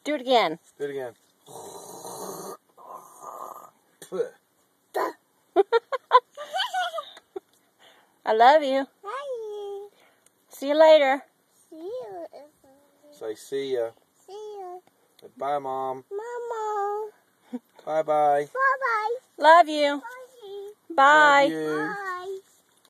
Do it again. Do it again. I love you. Hi. See you later. See you. Say see ya. See you. Bye, Mom. Mama. Bye-bye. Bye-bye. Love you. Bye. Bye. Love you. Bye.